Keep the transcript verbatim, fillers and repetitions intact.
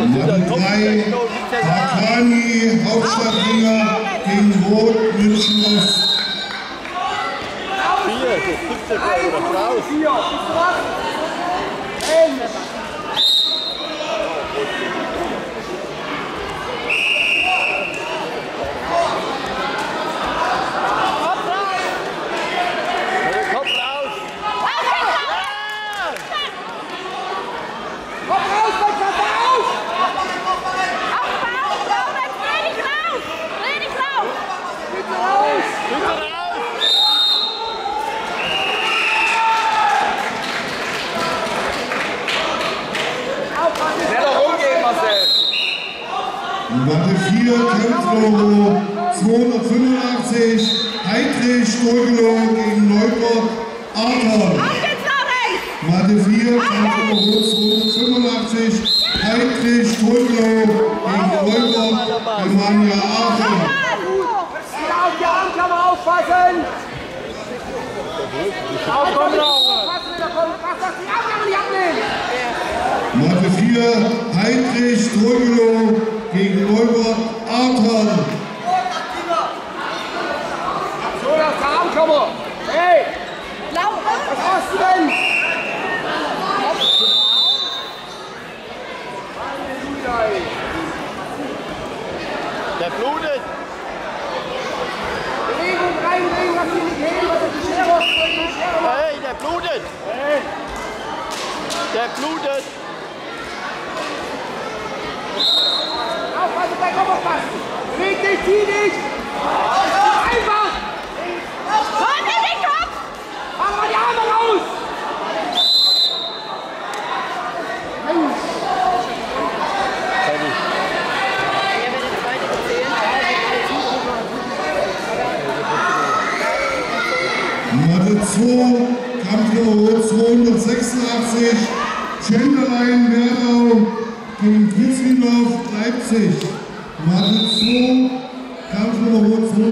Nummer drei, Hakani, Hauptstadtliga gegen Rot München Ost. Vier, das gibt's ja gar nicht raus. Vier, Matte vier, Kampflogo zweihundertfünfundachtzig, Heidrich Stolgelow gegen Neubrock Arthur. Matte vier, Kampflogo zweihundertfünfundachtzig, Heidrich Stolgelow gegen Neubrock Germania Arthur. Auf die Arme kann man aufpassen! Aufkommen, aufpassen, da kommt was, was die Arme nicht abnehmen! Matte vier, Heidrich Stolgelow gegen Neubrock Arthur. So, das ist der Armkammer! Hey! Was hast du denn? Der blutet! Bewegung reinbringen, lass ihn nicht heben, was ist die Schere? Hey, der blutet! Hey! Der blutet! Aufpassen, bei Kopf aufpassen! Beweg dich, zieh dich! Einfach! Hol mir den Kopf! Mach mal die Arme raus! Mensch! Matte zwei, Kampfnummer zweihundertsechsundachtzig, Schenderlein Werdau gegen Kitzwiedorf Leipzig. Matte zwei, Kampfnummer